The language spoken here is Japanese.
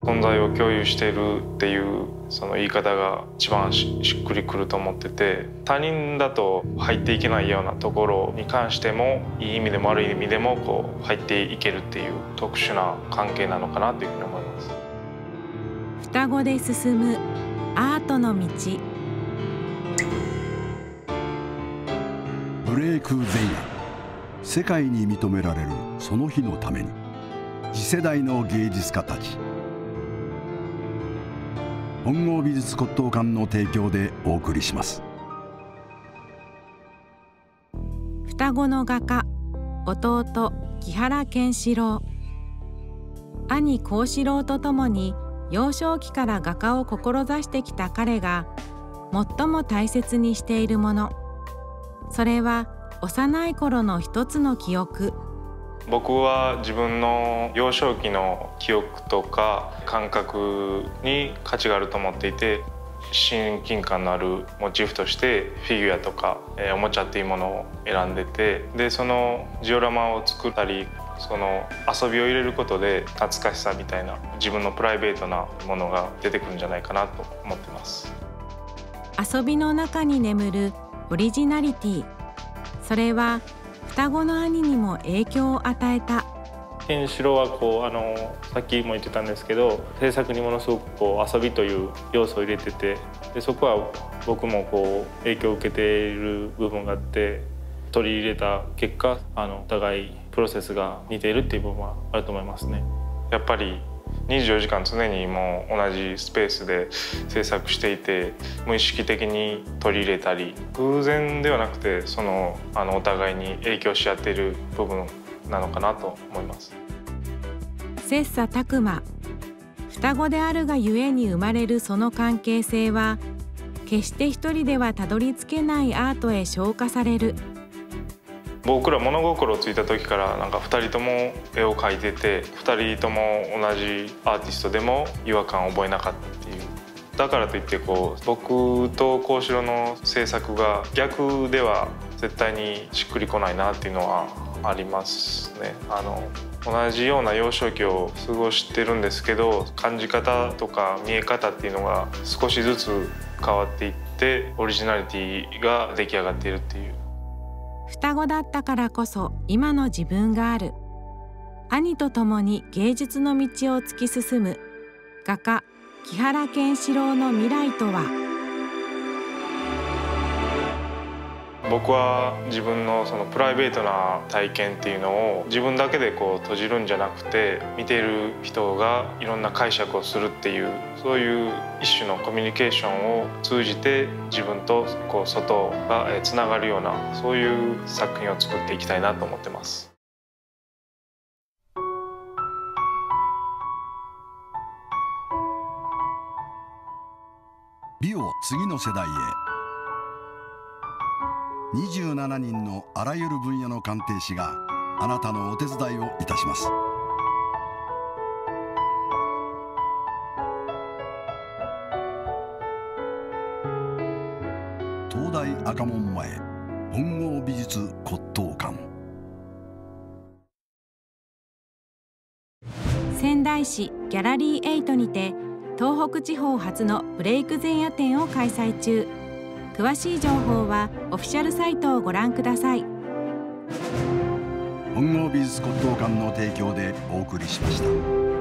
存在を共有しているっていうその言い方が一番しっくりくると思ってて、他人だと入っていけないようなところに関してもいい意味でも悪い意味でもこう入っていけるっていう特殊な関係なのかなというふうに思います。 双子で進むアートの道。 ブレイク前夜、世界に認められるその日のために、次世代の芸術家たち。本郷美術骨董館の提供でお送りします。 双子の画家、弟木原健志郎。兄幸四郎とともに幼少期から画家を志してきた彼が最も大切にしているもの、それは幼い頃の一つの記憶。 僕は自分の幼少期の記憶とか感覚に価値があると思っていて、親近感のあるモチーフとしてフィギュアとかおもちゃっていうものを選んでて、でそのジオラマを作ったり、その遊びを入れることで懐かしさみたいな自分のプライベートなものが出てくるんじゃないかなと思ってます。 遊びの中に眠るオリジナリティ、それは双子の兄にも影響を与えた。 ケンシロウはこうさっきも言ってたんですけど、制作にものすごくこう遊びという要素を入れてて、でそこは僕もこう影響を受けている部分があって、取り入れた結果お互いプロセスが似ているっていう部分はあると思いますね。やっぱり24時間常にもう同じスペースで制作していて、無意識的に取り入れたり、偶然ではなくてお互いに影響し合っている部分なのかなと思います。 切磋琢磨、双子であるがゆえに生まれるその関係性は決して一人ではたどり着けないアートへ昇華される。 僕ら物心ついた時からなんか2人とも絵を描いてて、2人とも同じアーティストでも違和感を覚えなかったっていう。だからといってこう僕と幸四郎の制作が逆では絶対にしっくりこないなっていうのはありますね。同じような幼少期を過ごしてるんですけど、感じ方とか見え方っていうのが少しずつ変わっていって、オリジナリティが出来上がっているっていう。 双子だったからこそ今の自分がある。兄と共に芸術の道を突き進む画家木原健志郎の未来とは。 僕は自分のそのプライベートな体験っていうのを自分だけでこう閉じるんじゃなくて、見ている人がいろんな解釈をするっていう、そういう一種のコミュニケーションを通じて自分とこう外がつながるような、そういう作品を作っていきたいなと思ってます。 美を次の世代へ。27人のあらゆる分野の鑑定士があなたのお手伝いをいたします。東大赤門前本郷美術骨董館。 仙台市ギャラリー8にて東北地方初のブレイク前夜展を開催中。詳しい情報はオフィシャルサイトをご覧ください。 本郷美術骨董館の提供でお送りしました。